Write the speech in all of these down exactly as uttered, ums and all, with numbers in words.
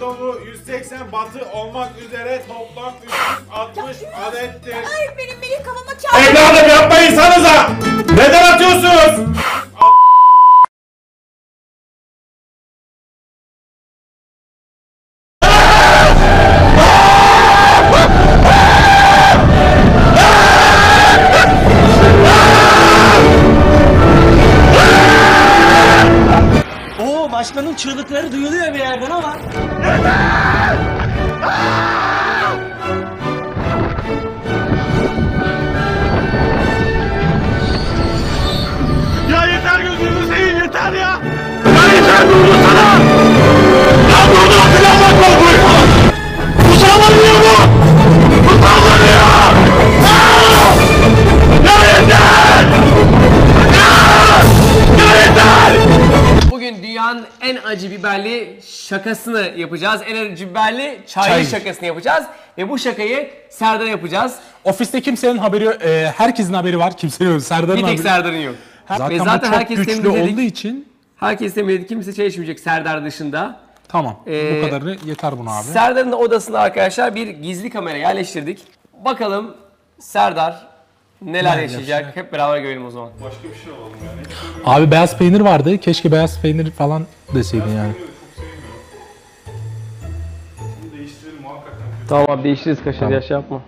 dolu yüz seksen batı olmak üzere toplam üç yüz altmış adettir. Hayır benim benim kafama çarptı. Evladım yapmayın sanıza! Neden atıyorsunuz? Oo, başkanın çığlıkları duyuluyor bir yerden ama. Ya yeter gözünüzü seveyim yeter ya! Ya yeter durdu sana! Ya durdu filan bak korkuyor! Bu sallanıyor bu! Bu sallanıyor! Ya yeter! Ya! Ya yeter! Bugün dünyanın en acı biberli şakasını yapacağız. En acı biberli çaylı Çay. şakasını yapacağız. Ve bu şakayı Serdar'a yapacağız. Ofiste kimsenin haberi yok. E, herkesin haberi var. Kimsenin yok. Serdar'ın Bir tek haberi. Serdar'ın yok. Zaten, Ve bu zaten çok herkes güçlü temizledik. olduğu için. Herkes temizledi. Kimse çay içmeyecek Serdar dışında. Tamam. Ee, bu kadarı yeter buna abi. Serdar'ın da odasına arkadaşlar bir gizli kamera yerleştirdik. Bakalım Serdar neler Ne yaşayacak. yaşayacak? Hep beraber görelim o zaman. Başka bir şey alalım yani. Abi beyaz peynir vardı. Keşke beyaz peynir falan deseydin yani. Bunu değiştirelim hakikaten. Tamam abi değiştiririz kaşar Tamam. ya şey yapma.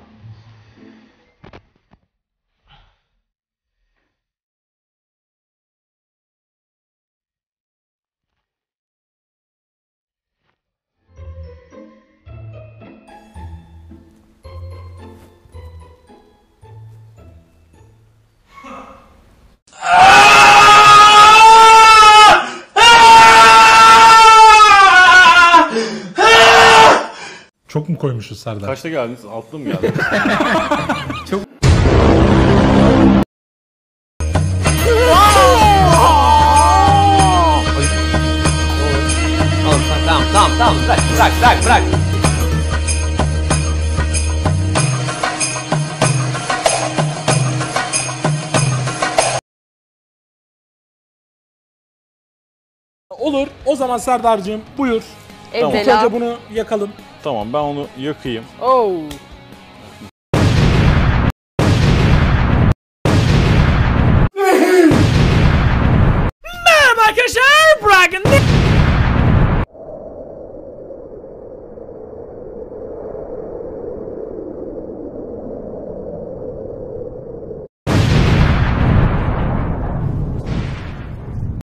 Çok mu koymuşuz Serdar? Kaçta geldiniz? Altlı mı geldiniz? Oğlum tamam tamam tamam bırak bırak bırak bırak. Olur. O zaman Serdar'cığım buyur. İlk Evvela. önce bunu yakalım. Tamam ben onu yakayım. Oh. Merhaba arkadaşlar, Bragan